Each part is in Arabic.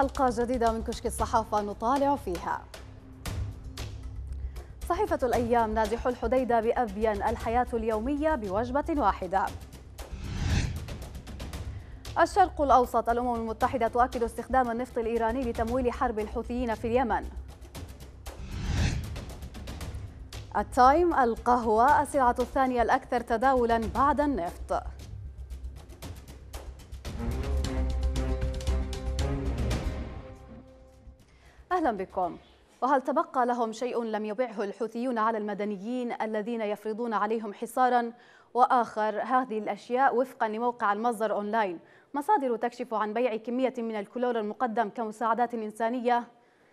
حلقة جديدة من كشك الصحافة نطالع فيها. صحيفة الأيام: نازح الحديدة بأبين الحياة اليومية بوجبة واحدة. الشرق الأوسط: الأمم المتحدة تؤكد استخدام النفط الإيراني لتمويل حرب الحوثيين في اليمن. التايم: القهوة السلعة الثانية الأكثر تداولا بعد النفط. أهلا بكم. وهل تبقى لهم شيء لم يبعه الحوثيون على المدنيين الذين يفرضون عليهم حصارا؟ وآخر هذه الأشياء وفقا لموقع المصدر أونلاين. مصادر تكشف عن بيع كمية من الكلور المقدم كمساعدات إنسانية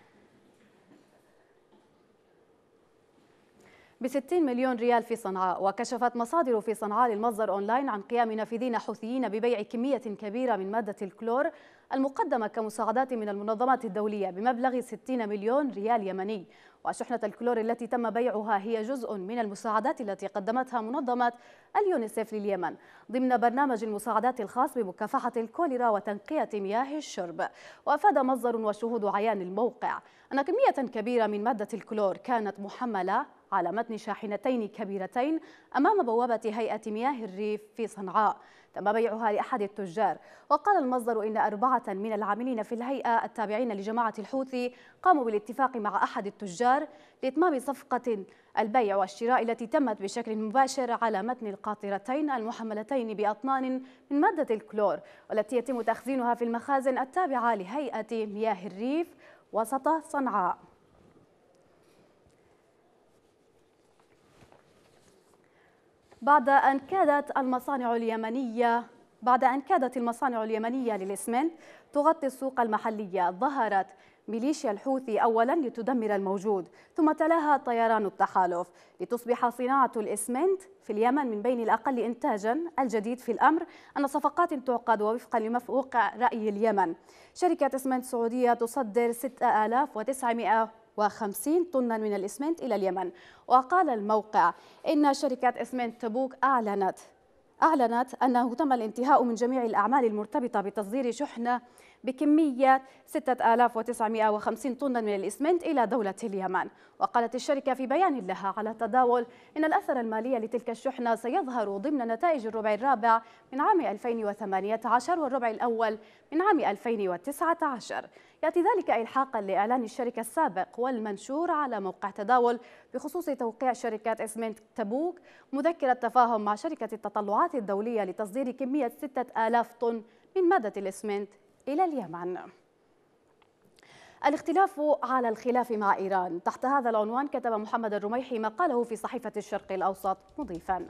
ب60 مليون ريال في صنعاء. وكشفت مصادر في صنعاء للمصدر أونلاين عن قيام نافذين حوثيين ببيع كمية كبيرة من مادة الكلور المقدمة كمساعدات من المنظمات الدولية بمبلغ 60 مليون ريال يمني. وشحنة الكلور التي تم بيعها هي جزء من المساعدات التي قدمتها منظمة اليونيسف لليمن ضمن برنامج المساعدات الخاص بمكافحة الكوليرا وتنقية مياه الشرب. وأفاد مصدر وشهود عيان الموقع أن كمية كبيرة من مادة الكلور كانت محملة على متن شاحنتين كبيرتين أمام بوابة هيئة مياه الريف في صنعاء، تم بيعها لأحد التجار. وقال المصدر إن 4 من العاملين في الهيئة التابعين لجماعة الحوثي قاموا بالاتفاق مع أحد التجار لإتمام صفقة البيع والشراء التي تمت بشكل مباشر على متن القاطرتين المحملتين بأطنان من مادة الكلور، والتي يتم تخزينها في المخازن التابعة لهيئة مياه الريف وسط صنعاء. بعد أن كادت المصانع اليمنية للإسمنت تغطي السوق المحلية، ظهرت ميليشيا الحوثي أولا لتدمر الموجود، ثم تلاها طيران التحالف لتصبح صناعة الإسمنت في اليمن من بين الأقل إنتاجا. الجديد في الأمر أن صفقات تعقد وفقا لموقع رأي اليمن. شركة إسمنت سعودية تصدر 6950 طنا من الإسمنت إلى اليمن. وقال الموقع إن شركة إسمنت تبوك أعلنت أنه تم الانتهاء من جميع الأعمال المرتبطة بتصدير شحنة بكمية 6950 طنا من الإسمنت إلى دولة اليمن. وقالت الشركة في بيان لها على التداول إن الأثر المالي لتلك الشحنة سيظهر ضمن نتائج الربع الرابع من عام 2018 والربع الأول من عام 2019. يأتي ذلك إلحاقا لإعلان الشركة السابق والمنشور على موقع تداول بخصوص توقيع شركة إسمنت تبوك مذكرة تفاهم مع شركة التطلعات الدولية لتصدير كمية 6000 طن من مادة الإسمنت إلى اليمن. الاختلاف على الخلاف مع إيران. تحت هذا العنوان كتب محمد الرميحي مقاله في صحيفة الشرق الأوسط مضيفا: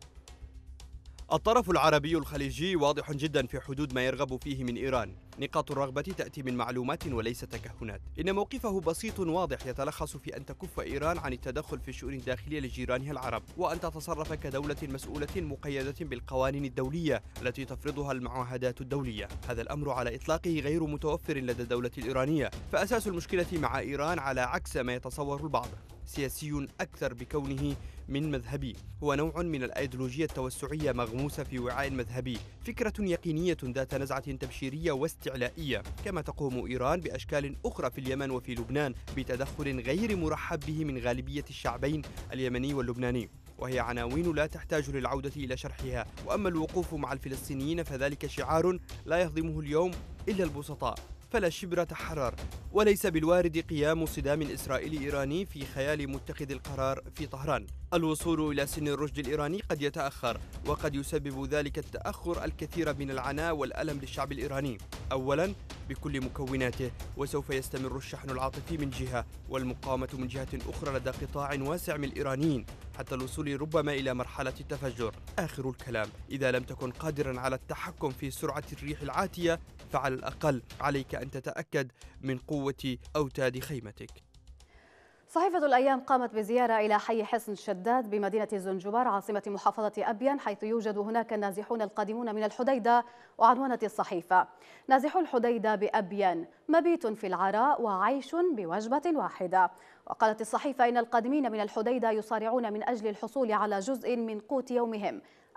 الطرف العربي الخليجي واضح جدا في حدود ما يرغب فيه من إيران. نقاط الرغبة تأتي من معلومات وليس تكهنات. إن موقفه بسيط واضح يتلخص في أن تكف إيران عن التدخل في الشؤون الداخلية لجيرانها العرب، وأن تتصرف كدولة مسؤولة مقيدة بالقوانين الدولية التي تفرضها المعاهدات الدولية. هذا الأمر على إطلاقه غير متوفر لدى الدولة الإيرانية، فأساس المشكلة مع إيران على عكس ما يتصور البعض سياسي أكثر بكونه من مذهبي، هو نوع من الأيديولوجية التوسعية مغموسة في وعاء مذهبي، فكرة يقينية ذات نزعة تبشيرية واستعلائية. كما تقوم إيران بأشكال أخرى في اليمن وفي لبنان بتدخل غير مرحب به من غالبية الشعبين اليمني واللبناني، وهي عناوين لا تحتاج للعودة إلى شرحها. وأما الوقوف مع الفلسطينيين فذلك شعار لا يهضمه اليوم إلا البسطاء، فلا شبر تحرر. وليس بالوارد قيام صدام إسرائيلي إيراني في خيال متخذ القرار في طهران. الوصول إلى سن الرشد الإيراني قد يتأخر، وقد يسبب ذلك التأخر الكثير من العناء والألم للشعب الإيراني، أولا بكل مكوناته، وسوف يستمر الشحن العاطفي من جهة والمقاومة من جهة أخرى لدى قطاع واسع من الإيرانيين، حتى الوصول ربما إلى مرحلة التفجر. آخر الكلام: إذا لم تكن قادرا على التحكم في سرعة الريح العاتية، فعلى الأقل عليك أن تتأكد من قوة أوتاد خيمتك. صحيفة الأيام قامت بزيارة إلى حي حصن الشداد بمدينة زنجبار عاصمة محافظة أبين، حيث يوجد هناك النازحون القادمون من الحديدة. وعنونت الصحيفة: نازحو الحديدة بأبين، مبيت في العراء وعيش بوجبة واحدة. وقالت الصحيفة إن القادمين من الحديدة يصارعون من أجل الحصول على جزء من قوت يومهم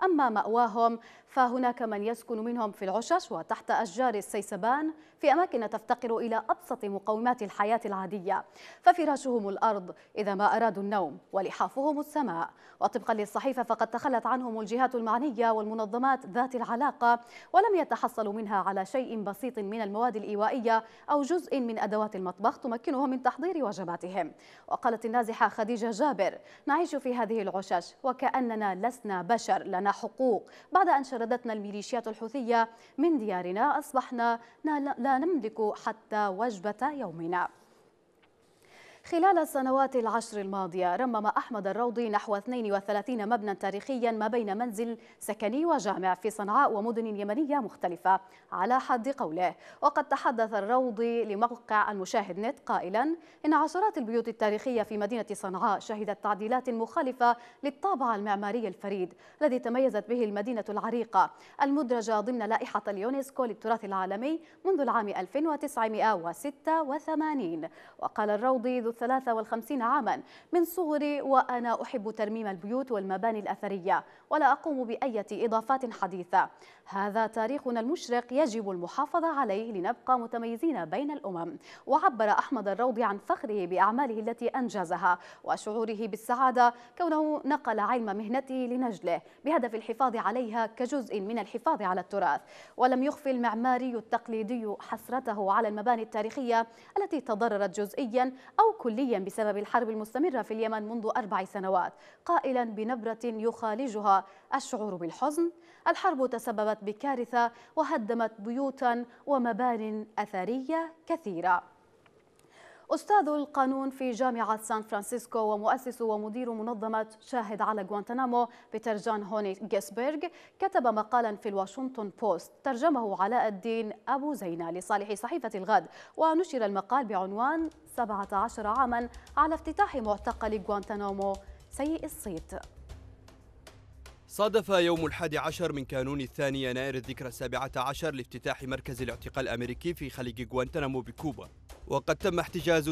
أما مأواهم فهناك من يسكن منهم في العشش وتحت أشجار السيسبان في أماكن تفتقر إلى أبسط مقومات الحياة العادية، ففراشهم الأرض إذا ما أرادوا النوم ولحافهم السماء. وطبقا للصحيفة فقد تخلت عنهم الجهات المعنية والمنظمات ذات العلاقة ولم يتحصلوا منها على شيء بسيط من المواد الإيوائية أو جزء من أدوات المطبخ تمكنهم من تحضير وجباتهم. وقالت النازحة خديجة جابر: نعيش في هذه العشش وكأننا لسنا بشر، لنا حقوق. بعد أن شردتنا الميليشيات الحوثية من ديارنا أصبحنا لا نملك حتى وجبة يومنا. خلال السنوات العشر الماضية رمم أحمد الروضي نحو 32 مبنى تاريخيا ما بين منزل سكني وجامع في صنعاء ومدن يمنية مختلفة على حد قوله. وقد تحدث الروضي لموقع المشاهد نت قائلا إن عشرات البيوت التاريخية في مدينة صنعاء شهدت تعديلات مخالفة للطابع المعماري الفريد الذي تميزت به المدينة العريقة المدرجة ضمن لائحة اليونسكو للتراث العالمي منذ العام 1986. وقال الروضي ذو 53 عاما: من صغري وأنا أحب ترميم البيوت والمباني الأثرية ولا أقوم بأية إضافات حديثة. هذا تاريخنا المشرق يجب المحافظة عليه لنبقى متميزين بين الأمم. وعبر أحمد الروضي عن فخره بأعماله التي أنجزها وشعوره بالسعادة كونه نقل علم مهنته لنجله بهدف الحفاظ عليها كجزء من الحفاظ على التراث. ولم يخفي المعماري التقليدي حسرته على المباني التاريخية التي تضررت جزئيا أو كليا بسبب الحرب المستمرة في اليمن منذ 4 سنوات، قائلا بنبرة يخالجها الشعور بالحزن: الحرب تسببت بكارثة وهدمت بيوتا ومبان أثرية كثيرة. أستاذ القانون في جامعة سان فرانسيسكو ومؤسس ومدير منظمة شاهد على غوانتنامو بيتر جان هوني جيسبرغ كتب مقالا في الواشنطن بوست ترجمه علاء الدين أبو زينة لصالح صحيفة الغد، ونشر المقال بعنوان 17 عاما على افتتاح معتقل غوانتنامو سيء الصيت. صادف يوم 11 من كانون الثاني يناير الذكرى 17 لافتتاح مركز الاعتقال الأمريكي في خليج غوانتنامو بكوبا، وقد تم احتجاز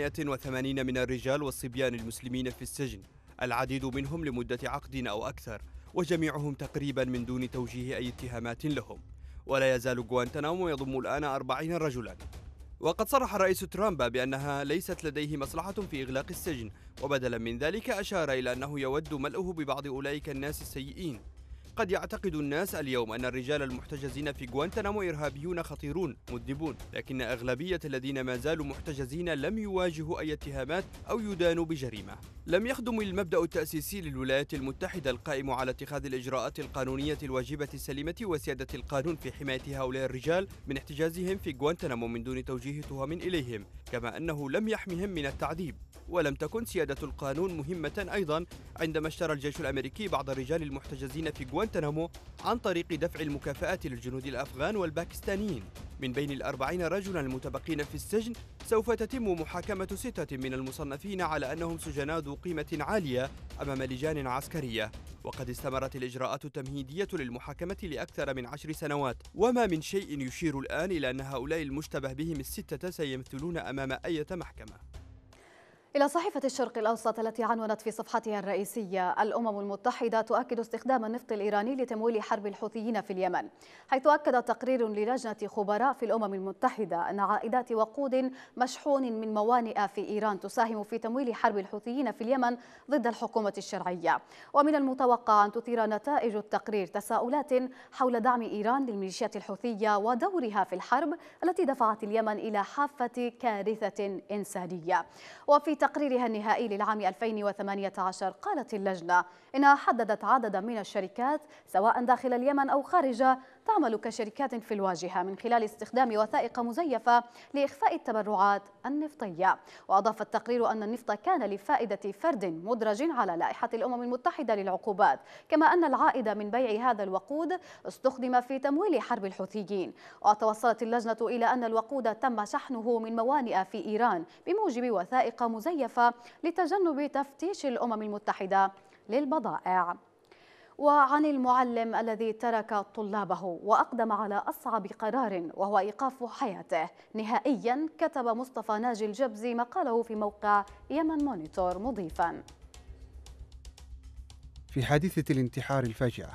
780 من الرجال والصبيان المسلمين في السجن، العديد منهم لمدة عقد أو أكثر، وجميعهم تقريبا من دون توجيه أي اتهامات لهم. ولا يزال غوانتنامو يضم الآن 40 رجلا. وقد صرح الرئيس ترامب بأنها ليست لديه مصلحة في إغلاق السجن، وبدلا من ذلك أشار إلى أنه يود ملئه ببعض أولئك الناس السيئين. قد يعتقد الناس اليوم أن الرجال المحتجزين في غوانتنامو إرهابيون خطيرون مذنبون، لكن أغلبية الذين ما زالوا محتجزين لم يواجهوا أي اتهامات أو يدانوا بجريمة. لم يخدم المبدأ التأسيسي للولايات المتحدة القائم على اتخاذ الإجراءات القانونية الواجبة السليمة وسيادة القانون في حماية هؤلاء الرجال من احتجازهم في غوانتنامو من دون توجيه تهم إليهم، كما أنه لم يحمهم من التعذيب. ولم تكن سيادة القانون مهمة أيضا عندما اشترى الجيش الأمريكي بعض الرجال المحتجزين في غوانتنامو عن طريق دفع المكافآت للجنود الأفغان والباكستانيين. من بين 40 رجلا المتبقين في السجن سوف تتم محاكمة 6 من المصنفين على أنهم سجناء ذو قيمة عالية أمام لجان عسكرية، وقد استمرت الإجراءات التمهيدية للمحاكمة لأكثر من 10 سنوات، وما من شيء يشير الآن إلى أن هؤلاء المشتبه بهم ال6 سيمثلون أمام أي محكمة. إلى صحيفة الشرق الأوسط التي عنونت في صفحتها الرئيسية: الأمم المتحدة تؤكد استخدام النفط الإيراني لتمويل حرب الحوثيين في اليمن، حيث أكد تقرير للجنة خبراء في الأمم المتحدة أن عائدات وقود مشحون من موانئ في إيران تساهم في تمويل حرب الحوثيين في اليمن ضد الحكومة الشرعية. ومن المتوقع أن تثير نتائج التقرير تساؤلات حول دعم إيران للميليشيات الحوثية ودورها في الحرب التي دفعت اليمن إلى حافة كارثة إنسانية. وفي تقريرها النهائي للعام 2018 قالت اللجنة إنها حددت عددا من الشركات سواء داخل اليمن أو خارجه تعمل كشركات في الواجهة من خلال استخدام وثائق مزيفة لإخفاء التبرعات النفطية. وأضاف التقرير أن النفط كان لفائدة فرد مدرج على لائحة الأمم المتحدة للعقوبات، كما أن العائد من بيع هذا الوقود استخدم في تمويل حرب الحوثيين. وتوصلت اللجنة إلى أن الوقود تم شحنه من موانئ في إيران بموجب وثائق مزيفة لتجنب تفتيش الأمم المتحدة للبضائع. وعن المعلم الذي ترك طلابه وأقدم على أصعب قرار وهو إيقاف حياته نهائيا، كتب مصطفى ناجي الجبزي مقاله في موقع يمن مونيتور مضيفا: في حادثة الانتحار الفاجعة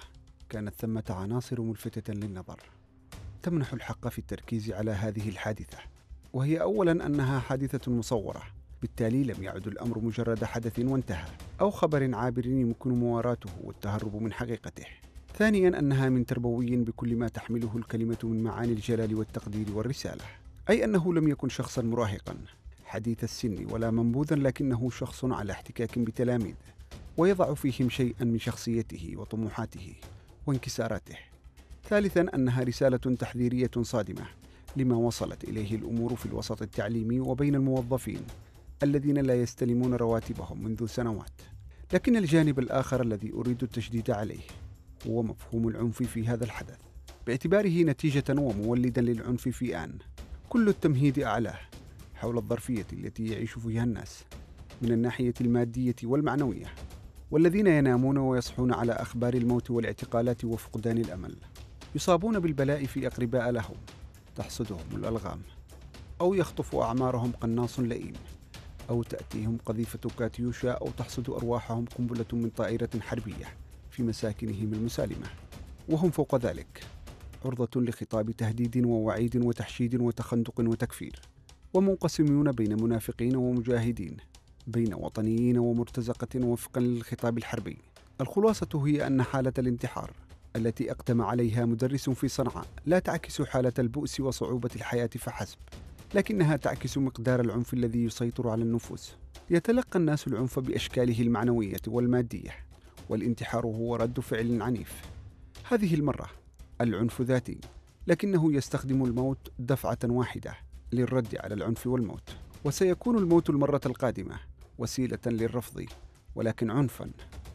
كانت ثمة عناصر ملفتة للنظر تمنح الحق في التركيز على هذه الحادثة، وهي أولاً أنها حادثة مصورة، بالتالي لم يعد الأمر مجرد حدث وانتهى أو خبر عابر يمكن مواراته والتهرب من حقيقته. ثانياً أنها من تربوي بكل ما تحمله الكلمة من معاني الجلال والتقدير والرسالة، أي أنه لم يكن شخصاً مراهقاً حديث السن ولا منبوذاً، لكنه شخص على احتكاك بتلاميذ ويضع فيهم شيئاً من شخصيته وطموحاته وانكساراته. ثالثاً أنها رسالة تحذيرية صادمة لما وصلت إليه الأمور في الوسط التعليمي وبين الموظفين الذين لا يستلمون رواتبهم منذ سنوات. لكن الجانب الآخر الذي أريد التشديد عليه هو مفهوم العنف في هذا الحدث، باعتباره نتيجة ومولدا للعنف في آن كل التمهيد أعلاه حول الظرفية التي يعيش فيها الناس من الناحية المادية والمعنوية، والذين ينامون ويصحون على أخبار الموت والاعتقالات وفقدان الأمل، يصابون بالبلاء في أقرباء لهم تحصدهم الألغام، أو يخطف أعمارهم قناص لئيم، أو تأتيهم قذيفة كاتيوشا، أو تحصد أرواحهم قنبلة من طائرة حربية في مساكنهم المسالمة، وهم فوق ذلك عرضة لخطاب تهديد ووعيد وتحشيد وتخندق وتكفير، ومنقسمون بين منافقين ومجاهدين، بين وطنيين ومرتزقة وفقا للخطاب الحربي. الخلاصة هي أن حالة الانتحار التي أقدم عليها مدرس في صنعاء لا تعكس حالة البؤس وصعوبة الحياة فحسب، لكنها تعكس مقدار العنف الذي يسيطر على النفوس. يتلقى الناس العنف بأشكاله المعنوية والمادية، والانتحار هو رد فعل عنيف. هذه المرة العنف ذاتي، لكنه يستخدم الموت دفعة واحدة للرد على العنف والموت، وسيكون الموت المرة القادمة وسيلة للرفض، ولكن عنفا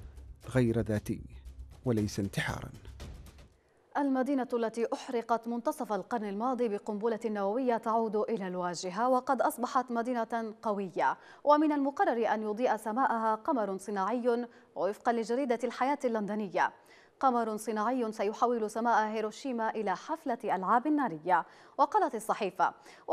غير ذاتي وليس انتحارا. المدينة التي أحرقت منتصف القرن الماضي بقنبلة نووية تعود إلى الواجهة، وقد أصبحت مدينة قوية، ومن المقرر أن يضيء سماءها قمر صناعي وفقا لجريدة الحياة اللندنية. قمر صناعي سيحول سماء هيروشيما إلى حفلة ألعاب نارية. وقالت الصحيفة: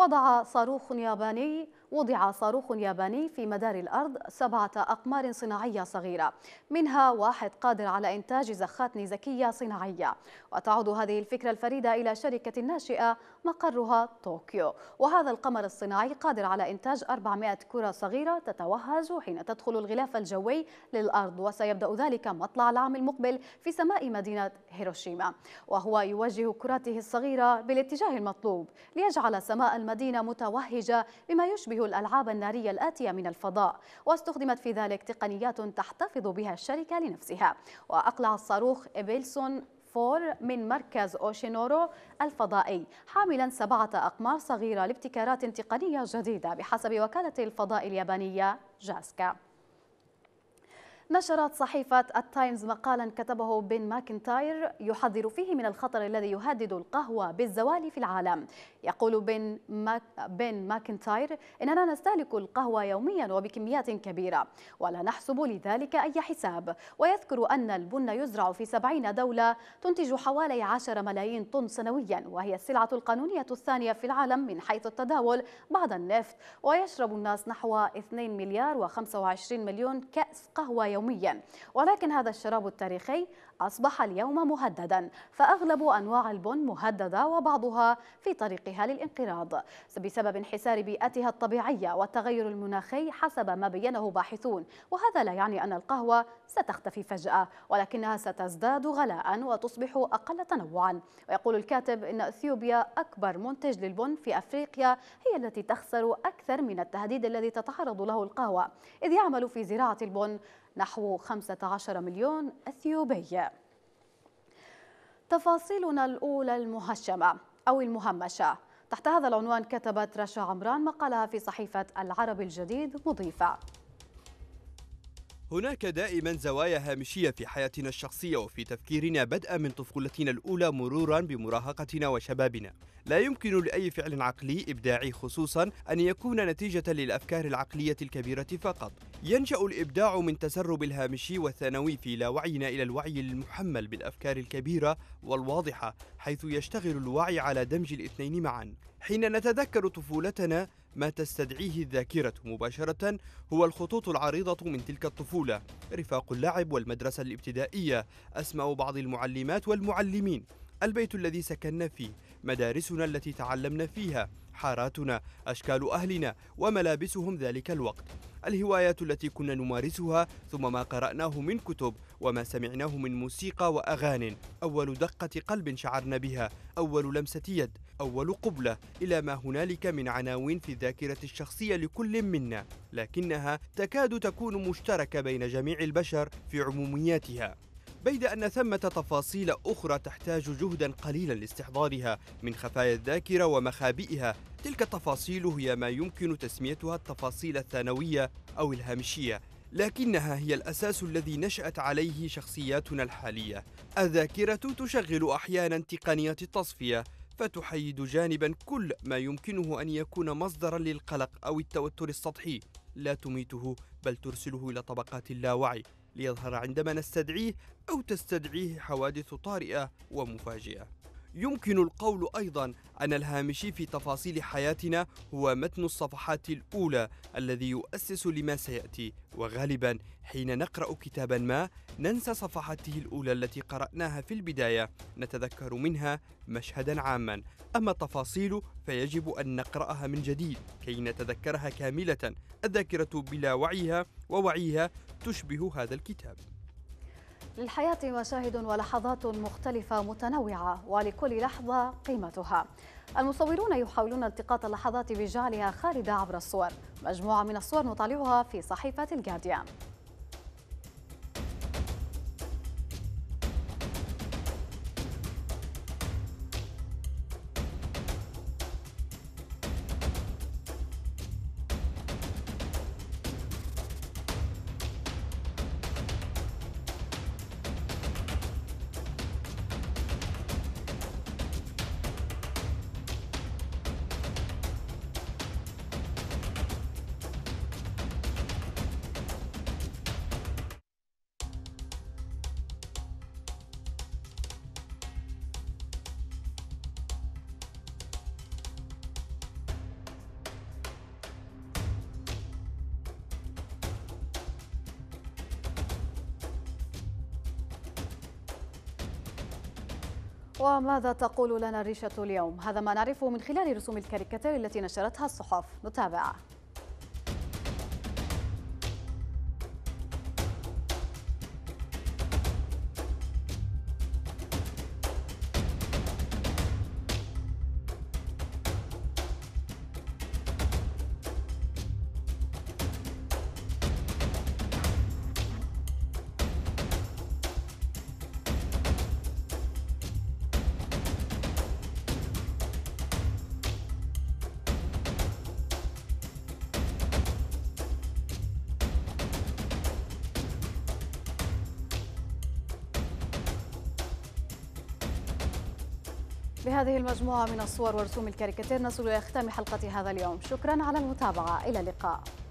وضع صاروخ ياباني في مدار الأرض 7 أقمار صناعية صغيرة، منها واحد قادر على إنتاج زخات ذكية صناعية. وتعود هذه الفكرة الفريدة إلى شركة ناشئة مقرها طوكيو، وهذا القمر الصناعي قادر على إنتاج 400 كرة صغيرة تتوهج حين تدخل الغلاف الجوي للأرض، وسيبدأ ذلك مطلع العام المقبل في سماء مدينة هيروشيما، وهو يوجه كراته الصغيرة بالاتجاه المطلوب ليجعل سماء المدينة متوهجة بما يشبه الألعاب النارية الآتية من الفضاء. واستخدمت في ذلك تقنيات تحتفظ بها الشركة لنفسها. وأقلع الصاروخ إبيلسون 4 من مركز أوشينورو الفضائي حاملا 7 أقمار صغيرة لابتكارات تقنية جديدة بحسب وكالة الفضاء اليابانية جاسكا. نشرت صحيفة التايمز مقالا كتبه بن ماكنتاير يحذر فيه من الخطر الذي يهدد القهوة بالزوال في العالم. يقول بن ماكنتاير: إننا نستهلك القهوة يوميا وبكميات كبيرة ولا نحسب لذلك أي حساب. ويذكر أن البن يزرع في 70 دولة تنتج حوالي 10 ملايين طن سنويا، وهي السلعة القانونية الثانية في العالم من حيث التداول بعد النفط. ويشرب الناس نحو 2 مليار و25 مليون كأس قهوة يوميا، ولكن هذا الشراب التاريخي أصبح اليوم مهددا، فأغلب أنواع البن مهددة وبعضها في طريقها للانقراض بسبب انحسار بيئتها الطبيعية والتغير المناخي حسب ما بينه باحثون. وهذا لا يعني أن القهوة ستختفي فجأة، ولكنها ستزداد غلاء وتصبح أقل تنوعا. ويقول الكاتب إن أثيوبيا أكبر منتج للبن في أفريقيا هي التي تخسر أكثر من التهديد الذي تتعرض له القهوة، إذ يعمل في زراعة البن نحو 15 مليون أثيوبي. تفاصيلنا الأولى المهشمة أو المهمشة. تحت هذا العنوان كتبت رشا عمران مقالها في صحيفة العرب الجديد مضيفة: هناك دائما زوايا هامشية في حياتنا الشخصية وفي تفكيرنا، بدءا من طفولتنا الأولى مرورا بمراهقتنا وشبابنا. لا يمكن لأي فعل عقلي إبداعي خصوصا أن يكون نتيجة للأفكار العقلية الكبيرة فقط. ينشأ الإبداع من تسرب الهامشي والثانوي في لا وعينا إلى الوعي المحمل بالأفكار الكبيرة والواضحة، حيث يشتغل الوعي على دمج الاثنين معا. حين نتذكر طفولتنا ما تستدعيه الذاكرة مباشرة هو الخطوط العريضة من تلك الطفولة، رفاق اللعب والمدرسة الابتدائية، أسماء بعض المعلمات والمعلمين، البيت الذي سكننا فيه، مدارسنا التي تعلمنا فيها، حاراتنا، أشكال أهلنا وملابسهم ذلك الوقت، الهوايات التي كنا نمارسها، ثم ما قرأناه من كتب وما سمعناه من موسيقى وأغاني، أول دقة قلب شعرنا بها، أول لمسة يد، أول قبلة، إلى ما هنالك من عناوين في الذاكرة الشخصية لكل منا، لكنها تكاد تكون مشتركة بين جميع البشر في عمومياتها، بيد أن ثمة تفاصيل أخرى تحتاج جهدا قليلا لاستحضارها من خفايا الذاكرة ومخابئها. تلك التفاصيل هي ما يمكن تسميتها التفاصيل الثانوية أو الهامشية، لكنها هي الأساس الذي نشأت عليه شخصياتنا الحالية. الذاكرة تشغل أحيانا تقنية التصفية، فتحيد جانبا كل ما يمكنه أن يكون مصدرا للقلق أو التوتر السطحي، لا تميته بل ترسله إلى طبقات اللاوعي ليظهر عندما نستدعيه أو تستدعيه حوادث طارئة ومفاجئة. يمكن القول أيضا أن الهامشي في تفاصيل حياتنا هو متن الصفحات الأولى الذي يؤسس لما سيأتي، وغالبا حين نقرأ كتابا ما ننسى صفحاته الأولى التي قرأناها في البداية، نتذكر منها مشهدا عاما، أما التفاصيل فيجب أن نقرأها من جديد كي نتذكرها كاملة. الذاكرة بلا وعيها ووعيها تشبه هذا الكتاب. للحياة مشاهد ولحظات مختلفة متنوعة، ولكل لحظة قيمتها. المصورون يحاولون التقاط اللحظات بجعلها خالدة عبر الصور. مجموعة من الصور نطالعها في صحيفة الجارديان. وماذا تقول لنا الريشة اليوم؟ هذا ما نعرفه من خلال رسوم الكاريكاتير التي نشرتها الصحف. نتابع. بهذه المجموعة من الصور ورسوم الكاريكاتير نصل إلى ختام حلقة هذا اليوم. شكرا على المتابعة، إلى اللقاء.